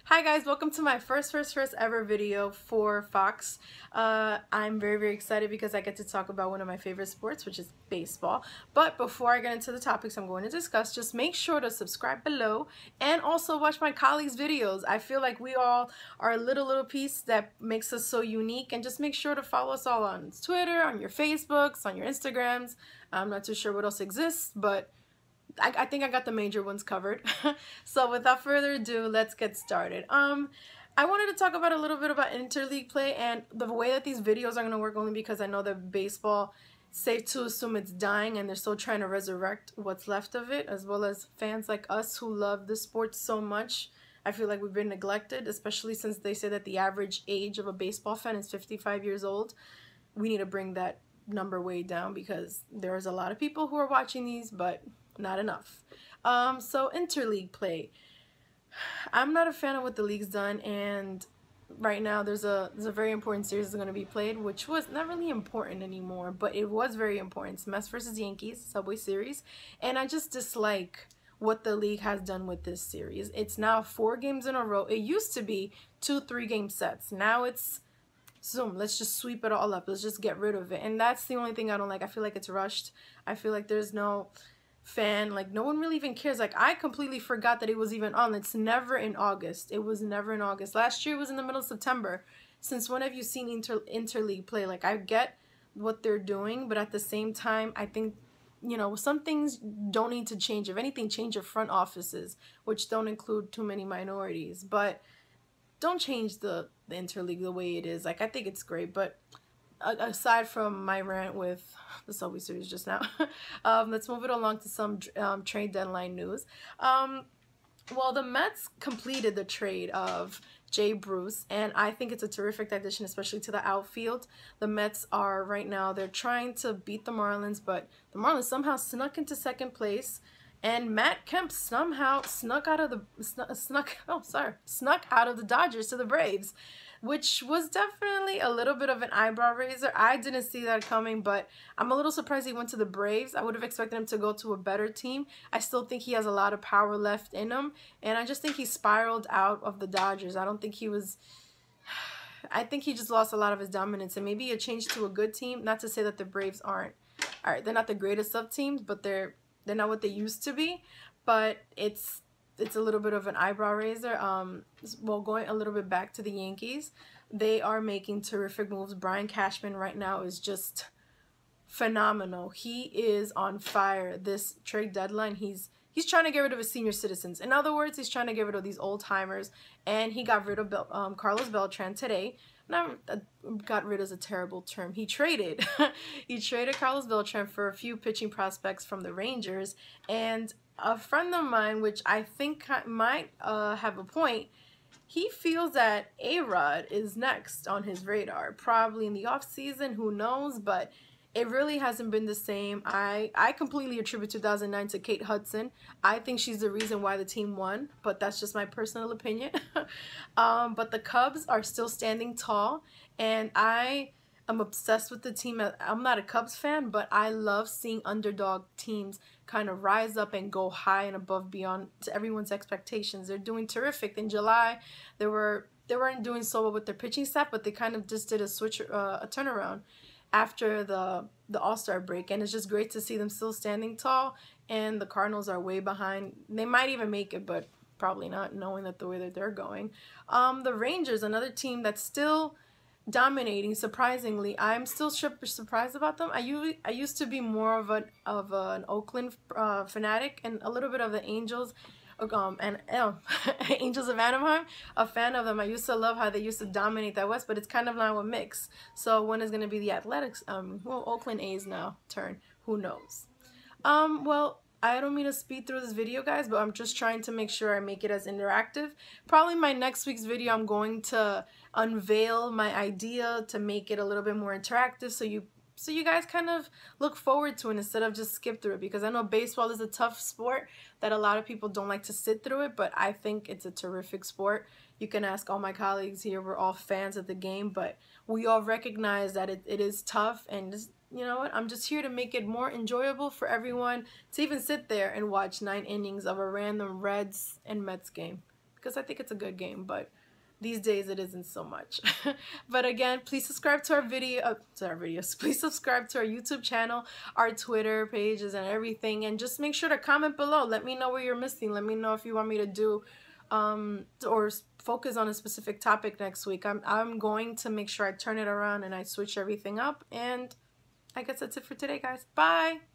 Hi guys, welcome to my first ever video for Fox. I'm very excited because I get to talk about one of my favorite sports, which is baseball. But before I get into the topics I'm going to discuss, just make sure to subscribe below and also watch my colleagues' videos. I feel like we all are a little piece that makes us so unique, and just make sure to follow us all on Twitter, on your Facebooks, on your Instagrams. I'm not too sure what else exists, but I think I got the major ones covered. So without further ado, let's get started. I wanted to talk about a little bit about interleague play and the way that these videos are going to work, only because I know that baseball, safe to assume it's dying, and they're still trying to resurrect what's left of it, as well as fans like us who love the sport so much. I feel like we've been neglected, especially since they say that the average age of a baseball fan is 55 years old. We need to bring that number way down, because there's a lot of people who are watching these, but not enough. So interleague play. I'm not a fan of what the league's done, and right now there's a very important series that's going to be played, which was not really important anymore, but it was very important. It's Mets versus Yankees, Subway Series, and I just dislike what the league has done with this series. It's now 4 games in a row. It used to be 2 3-game sets. Now it's Zoom, let's just sweep it all up. Let's just get rid of it. And that's the only thing I don't like. I feel like it's rushed. I feel like there's no fan, like no one really even cares. Like, I completely forgot that it was even on. It's never in August. It was never in August. Last year it was in the middle of September. Since when have you seen interleague play? Like, I get what they're doing, but at the same time, I think, you know, some things don't need to change. If anything, change your front offices, which don't include too many minorities. But don't change the interleague the way it is. Like, I think it's great, but aside from my rant with the Subway Series just now, let's move it along to some trade deadline news. Well, the Mets completed the trade of Jay Bruce, and I think it's a terrific addition, especially to the outfield. The Mets are right now, they're trying to beat the Marlins, but the Marlins somehow snuck into second place. And Matt Kemp somehow snuck out of the Dodgers to the Braves, which was definitely a little bit of an eyebrow raiser. I didn't see that coming, but I'm a little surprised he went to the Braves. I would have expected him to go to a better team. I still think he has a lot of power left in him, and I just think he spiraled out of the Dodgers. I think he just lost a lot of his dominance, and maybe a change to a good team. Not to say that the Braves aren't, all right, they're not the greatest of teams, but they're not what they used to be. But it's a little bit of an eyebrow raiser. Well, going a little bit back to the Yankees, they are making terrific moves. Brian Cashman right now is just phenomenal. He is on fire. This trade deadline, he's trying to get rid of his senior citizens. In other words, he's trying to get rid of these old timers, and he got rid of Carlos Beltran today. Not got rid is a terrible term. He traded he traded Carlos Beltran for a few pitching prospects from the Rangers, and a friend of mine, which I think might have a point, he feels that A-Rod is next on his radar, probably in the off season, who knows, but it really hasn't been the same. I completely attribute 2009 to Kate Hudson. I think she's the reason why the team won, but that's just my personal opinion. But the Cubs are still standing tall, and I am obsessed with the team. I'm not a Cubs fan, but I love seeing underdog teams kind of rise up and go high and above beyond to everyone's expectations. They're doing terrific. In July, they weren't doing so well with their pitching staff, but they kind of just did a turnaround after the All-Star break, and it's just great to see them still standing tall. And the Cardinals are way behind. They might even make it, but probably not, knowing that the way that they're going. The Rangers, another team that's still dominating, surprisingly. I'm still surprised about them. I used to be more of an Oakland fanatic, and a little bit of the Angels. Angels of Anaheim, a fan of them. I used to love how they used to dominate that West, but it's kind of now a mix. So when is going to be the Athletics, well, Oakland A's now turn? Who knows? Well, I don't mean to speed through this video, guys, but I'm just trying to make sure I make it as interactive. Probably my next week's video, I'm going to unveil my idea to make it a little bit more interactive, so you guys kind of look forward to it instead of just skip through it, because I know baseball is a tough sport that a lot of people don't like to sit through it, but I think it's a terrific sport. You can ask all my colleagues here. We're all fans of the game, but we all recognize that it is tough, and just, you know what, I'm just here to make it more enjoyable for everyone to even sit there and watch 9 innings of a random Reds and Mets game. because I think it's a good game, but these days it isn't so much. But again, please subscribe to our videos. Please subscribe to our YouTube channel, our Twitter pages, and everything. And just make sure to comment below. Let me know where you're missing. Let me know if you want me to do or focus on a specific topic next week. I'm going to make sure I turn it around and I switch everything up. And I guess that's it for today, guys. Bye.